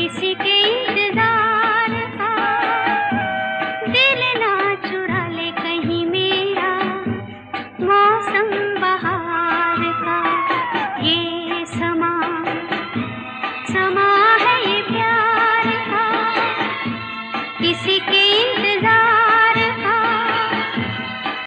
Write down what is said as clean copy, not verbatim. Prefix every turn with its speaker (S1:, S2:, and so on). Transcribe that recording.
S1: किसी के इंतजार का, दिल ना चुरा ले कहीं मेरा, मौसम